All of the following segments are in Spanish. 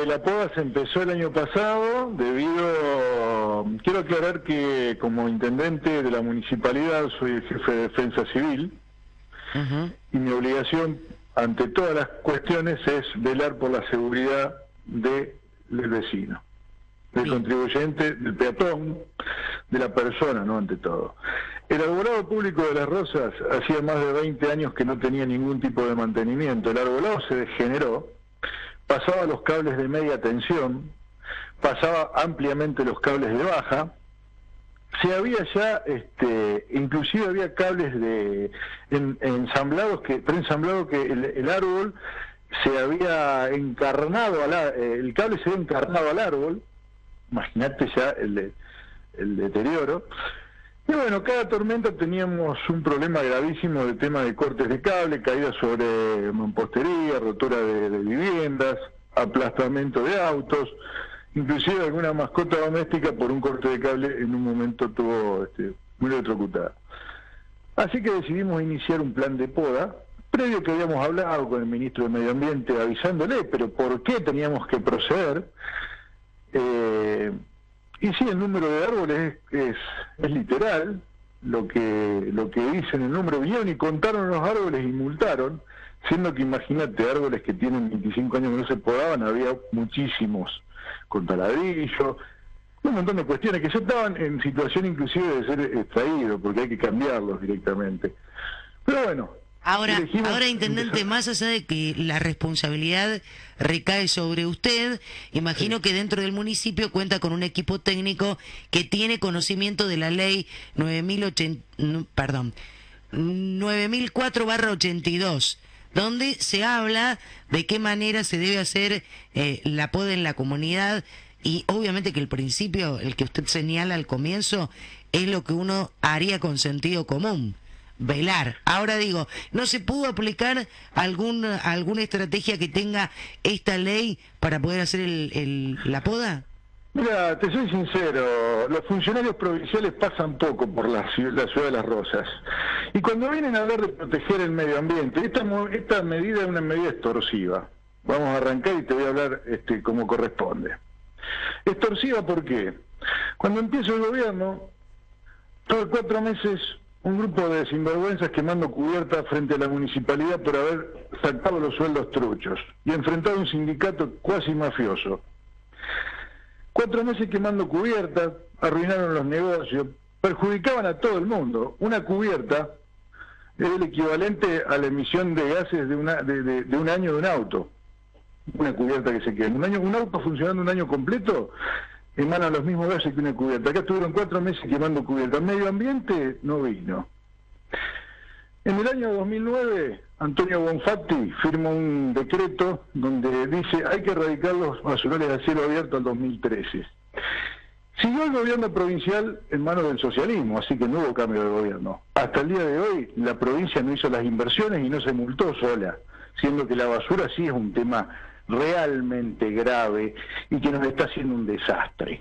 la poda se empezó el año pasado quiero aclarar que como intendente de la municipalidad soy el jefe de defensa civil y mi obligación ante todas las cuestiones es velar por la seguridad del vecino, del contribuyente, del peatón, de la persona, no ante todo. El arbolado público de Las Rosas hacía más de 20 años que no tenía ningún tipo de mantenimiento. El arbolado se degeneró, pasaba los cables de media tensión, pasaba ampliamente los cables de baja, se había ya, inclusive había cables ensamblados, preensamblados que el árbol se había encarnado, el cable se había encarnado al árbol, imagínate ya el deterioro. Y bueno, cada tormenta teníamos un problema gravísimo de tema de cortes de cable, caídas sobre mampostería, rotura de viviendas, aplastamiento de autos, inclusive alguna mascota doméstica por un corte de cable en un momento tuvo muy electrocutada. Así que decidimos iniciar un plan de poda, previo que habíamos hablado con el ministro de Medio Ambiente avisándole, pero ¿por qué teníamos que proceder? Y sí, el número de árboles es literal, lo que dice en el número, vinieron y contaron los árboles y multaron, siendo que imagínate, árboles que tienen 25 años que no se podaban, había muchísimos, con taladrillo, un montón de cuestiones que ya estaban en situación inclusive de ser extraídos, porque hay que cambiarlos directamente. Pero bueno. Ahora, intendente, más allá de que la responsabilidad recae sobre usted, imagino que dentro del municipio cuenta con un equipo técnico que tiene conocimiento de la ley 9004/82, donde se habla de qué manera se debe hacer la poda en la comunidad, y obviamente que el principio, el que usted señala al comienzo, es lo que uno haría con sentido común. Velar. Ahora digo, ¿no se pudo aplicar alguna estrategia que tenga esta ley para poder hacer la poda? Mira, te soy sincero, los funcionarios provinciales pasan poco por la ciudad de Las Rosas. Y cuando vienen a hablar de proteger el medio ambiente, esta medida es una medida extorsiva. Vamos a arrancar y te voy a hablar como corresponde. Extorsiva, ¿por qué? Cuando empieza el gobierno, todos 4 meses... un grupo de sinvergüenzas quemando cubierta frente a la municipalidad por haber sacado los sueldos truchos y enfrentado a un sindicato cuasi mafioso. 4 meses quemando cubierta, arruinaron los negocios, perjudicaban a todo el mundo. Una cubierta es el equivalente a la emisión de gases de un año de un auto. Una cubierta que se quema. Un auto funcionando un año completo emana los mismos gases que una cubierta. Acá estuvieron 4 meses quemando cubierta. Medio ambiente no vino. En el año 2009, Antonio Bonfatti firma un decreto donde dice hay que erradicar los basurales a cielo abierto al 2013. Siguió el gobierno provincial en manos del socialismo, así que no hubo cambio de gobierno. Hasta el día de hoy, la provincia no hizo las inversiones y no se multó sola, siendo que la basura sí es un tema realmente grave y que nos está haciendo un desastre.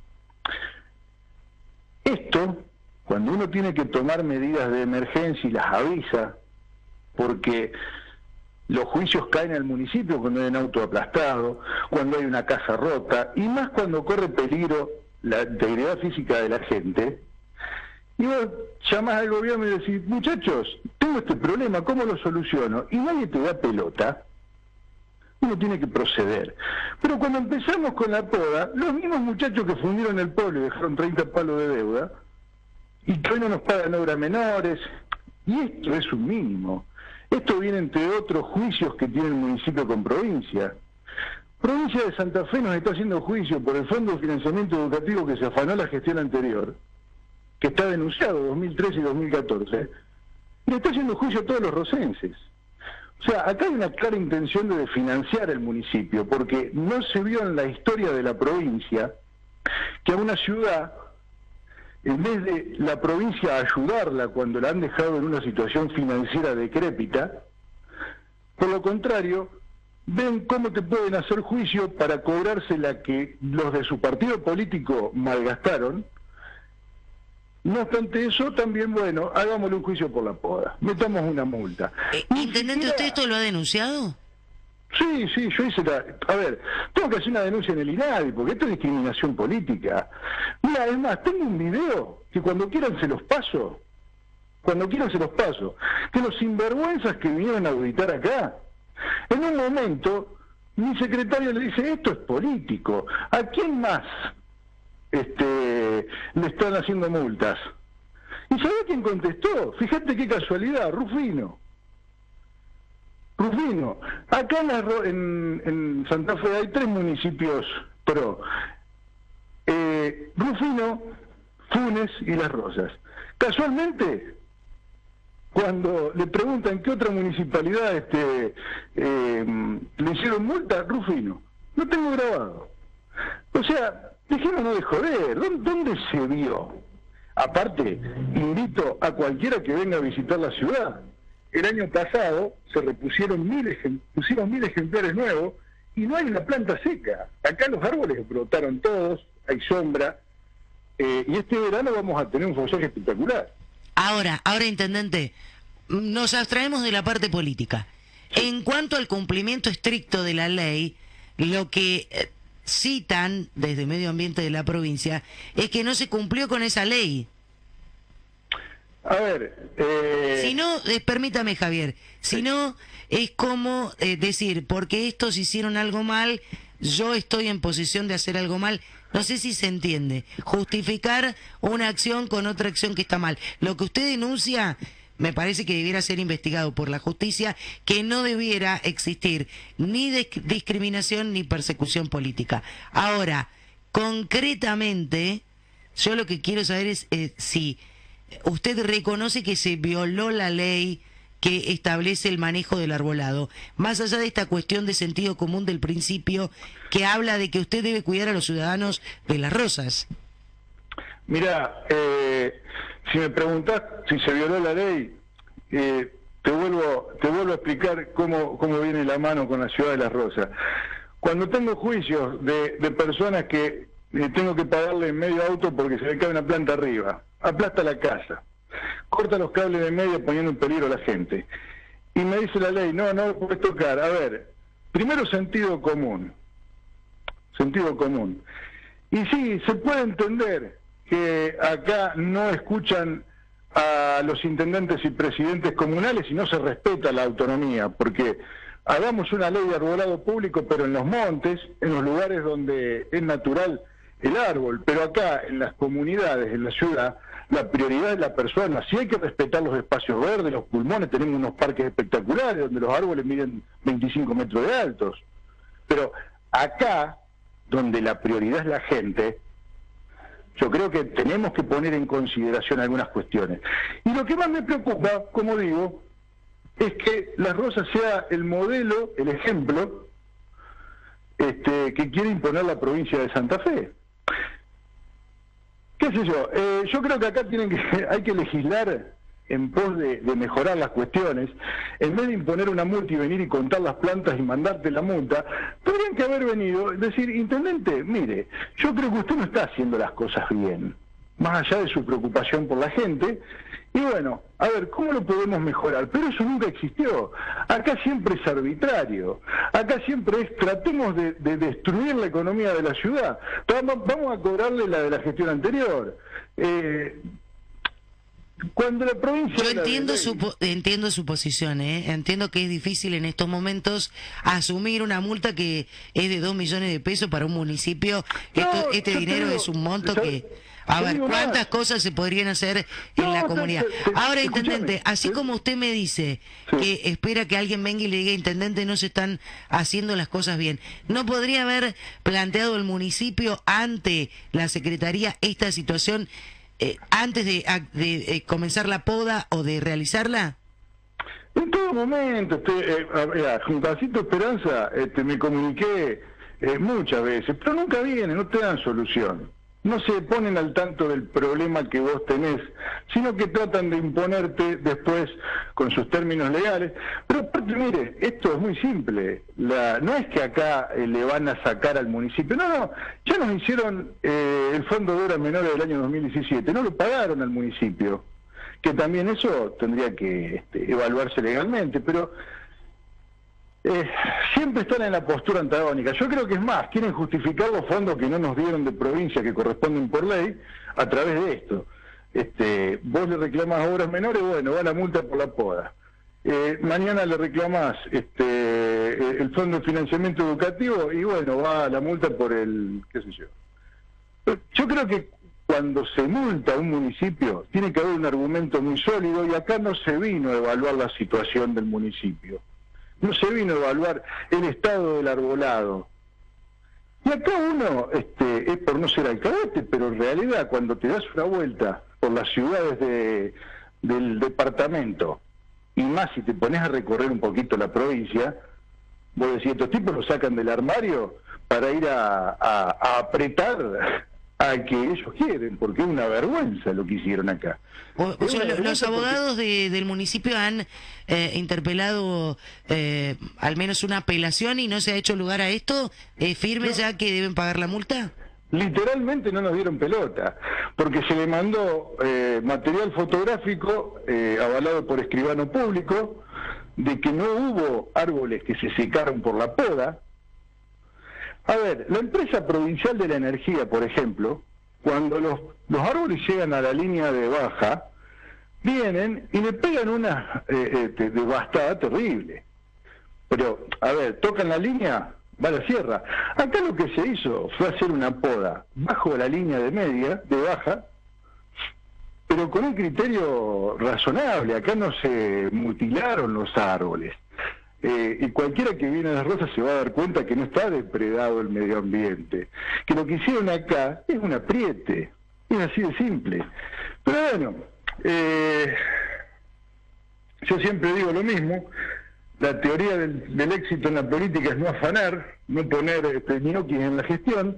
Esto, cuando uno tiene que tomar medidas de emergencia y las avisa, porque los juicios caen al municipio cuando hay un auto aplastado, cuando hay una casa rota, y más cuando corre peligro la integridad física de la gente, y vos llamás al gobierno y decís, muchachos, tengo este problema, ¿cómo lo soluciono? Y nadie te da pelota. Uno tiene que proceder. Pero cuando empezamos con la poda, los mismos muchachos que fundieron el pueblo y dejaron 30 palos de deuda, y que hoy no nos pagan obras menores, y esto es un mínimo. Esto viene entre otros juicios que tiene el municipio con provincia. Provincia de Santa Fe nos está haciendo juicio por el Fondo de Financiamiento Educativo que se afanó la gestión anterior, que está denunciado 2013 y 2014, y le está haciendo juicio a todos los rocenses. O sea, acá hay una clara intención de desfinanciar el municipio, porque no se vio en la historia de la provincia que a una ciudad, en vez de la provincia ayudarla cuando la han dejado en una situación financiera decrépita, por lo contrario, ven cómo te pueden hacer juicio para cobrarse la que los de su partido político malgastaron. No obstante eso, también, bueno, hagámosle un juicio por la poda, metamos una multa. Intendente, ¿usted esto lo ha denunciado? Sí, sí, yo hice A ver, tengo que hacer una denuncia en el INADI, porque esto es discriminación política. Mira, es más, tengo un video que cuando quieran se los paso. Cuando quieran se los paso. Que los sinvergüenzas que vinieron a auditar acá, en un momento, mi secretario le dice, esto es político. ¿A quién más le están haciendo multas? ¿Y sabés quién contestó? Fíjate qué casualidad, Rufino. Rufino, acá en Santa Fe hay 3 municipios pro. Rufino, Funes y Las Rosas. Casualmente, cuando le preguntan qué otra municipalidad le hicieron multa, Rufino. No tengo grabado. O sea, dejémonos de joder. ¿Dónde se vio? Aparte, invito a cualquiera que venga a visitar la ciudad. El año pasado se pusieron 1000 ejemplares nuevos y no hay una planta seca. Acá los árboles brotaron todos, hay sombra, y este verano vamos a tener un follaje espectacular. Ahora, intendente, nos abstraemos de la parte política. En cuanto al cumplimiento estricto de la ley, lo que citan desde Medio Ambiente de la provincia es que no se cumplió con esa ley. A ver... Si no, permítame, Javier, si no, es como decir, porque estos hicieron algo mal, yo estoy en posición de hacer algo mal. No sé si se entiende. Justificar una acción con otra acción que está mal. Lo que usted denuncia me parece que debiera ser investigado por la justicia, que no debiera existir ni discriminación ni persecución política. Ahora, concretamente, yo lo que quiero saber es si usted reconoce que se violó la ley que establece el manejo del arbolado, más allá de esta cuestión de sentido común del principio que habla de que usted debe cuidar a los ciudadanos de Las Rosas. Mira, si me preguntás si se violó la ley, te vuelvo a explicar cómo viene la mano con la ciudad de Las Rosas. Cuando tengo juicios de personas que tengo que pagarle en medio auto porque se le cae una planta arriba, aplasta la casa, corta los cables de medio poniendo en peligro a la gente, y me dice la ley, no puedes tocar. A ver, primero sentido común, y sí, se puede entender que acá no escuchan a los intendentes y presidentes comunales y no se respeta la autonomía, porque hagamos una ley de arbolado público, pero en los montes, en los lugares donde es natural el árbol, pero acá en las comunidades, en la ciudad, la prioridad es la persona. Sí hay que respetar los espacios verdes, los pulmones, tenemos unos parques espectaculares donde los árboles miden 25 metros de altos, pero acá, donde la prioridad es la gente, yo creo que tenemos que poner en consideración algunas cuestiones. Y lo que más me preocupa, como digo, es que Las Rosas sea el modelo, el ejemplo, que quiere imponer la provincia de Santa Fe. ¿Qué sé yo? Yo creo que acá hay que legislar en pos de mejorar las cuestiones. En vez de imponer una multa y venir y contar las plantas y mandarte la multa, tendrían que haber venido, decir, intendente, mire, yo creo que usted no está haciendo las cosas bien, más allá de su preocupación por la gente, y bueno, a ver, ¿cómo lo podemos mejorar? Pero eso nunca existió. Acá siempre es arbitrario. Acá siempre es, tratemos de destruir la economía de la ciudad. Vamos a cobrarle la de la gestión anterior. Cuando la provincia... Yo entiendo su posición, entiendo que es difícil en estos momentos asumir una multa que es de 2 millones de pesos para un municipio. Este dinero es un monto que... A ver, ¿cuántas cosas se podrían hacer en la comunidad? Ahora, intendente, así como usted me dice que espera que alguien venga y le diga, intendente, no se están haciendo las cosas bien, ¿no podría haber planteado el municipio ante la Secretaría esta situación antes de comenzar la poda o de realizarla? En todo momento, Juntacito Esperanza, me comuniqué muchas veces, pero nunca vienen, no te dan solución. No se ponen al tanto del problema que vos tenés, sino que tratan de imponerte después con sus términos legales. Pero aparte, mire, esto es muy simple. No es que acá le van a sacar al municipio. No, ya nos hicieron el fondo de obras menores del año 2017. No lo pagaron al municipio. Que también eso tendría que evaluarse legalmente. Pero Siempre están en la postura antagónica. Yo creo que es más, quieren justificar los fondos que no nos dieron de provincia que corresponden por ley a través de esto. Vos le reclamás obras menores, bueno, va la multa por la poda. Mañana le reclamás el fondo de financiamiento educativo y bueno, va la multa por el, qué sé yo. Yo creo que cuando se multa a un municipio tiene que haber un argumento muy sólido y acá no se vino a evaluar la situación del municipio. No se vino a evaluar el estado del arbolado. Y acá uno, es por no ser alcahuete, pero en realidad cuando te das una vuelta por las ciudades del departamento, y más si te pones a recorrer un poquito la provincia, vos decís, estos tipos lo sacan del armario para ir a apretar a que ellos quieren, porque es una vergüenza lo que hicieron acá. O sea, los abogados del municipio han interpelado al menos una apelación y no se ha hecho lugar a esto. ¿Firme No. ya que deben pagar la multa? Literalmente no nos dieron pelota, porque se le mandó material fotográfico avalado por escribano público de que no hubo árboles que se secaron por la poda. A ver, la empresa provincial de la energía, por ejemplo, cuando los árboles llegan a la línea de baja, vienen y le pegan una devastada terrible. Pero, a ver, tocan la línea, va a la sierra. Acá lo que se hizo fue hacer una poda bajo la línea de baja, pero con un criterio razonable. Acá no se mutilaron los árboles. Y cualquiera que viene a Las Rosas se va a dar cuenta que no está depredado el medio ambiente, que lo que hicieron acá es un apriete, es así de simple. Pero bueno, yo siempre digo lo mismo, la teoría del éxito en la política es no afanar, no poner ñoquis en la gestión,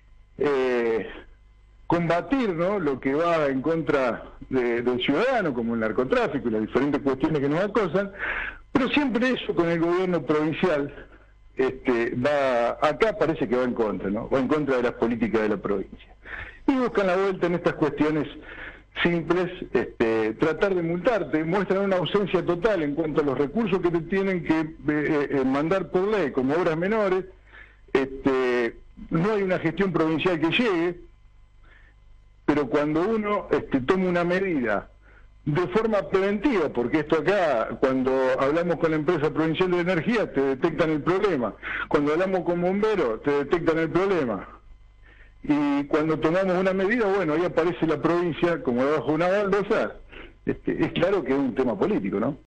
combatir, ¿no?, lo que va en contra del ciudadano, como el narcotráfico y las diferentes cuestiones que nos acosan, pero siempre eso con el gobierno provincial acá parece que va en contra, ¿no? Va en contra de las políticas de la provincia. Y buscan la vuelta en estas cuestiones simples, tratar de multarte, muestran una ausencia total en cuanto a los recursos que te tienen que mandar por ley como obras menores, no hay una gestión provincial que llegue, pero cuando uno toma una medida de forma preventiva, porque esto acá, cuando hablamos con la empresa provincial de energía, te detectan el problema. Cuando hablamos con bomberos, te detectan el problema. Y cuando tomamos una medida, bueno, ahí aparece la provincia como debajo de una baldosa. Es claro que es un tema político, ¿no?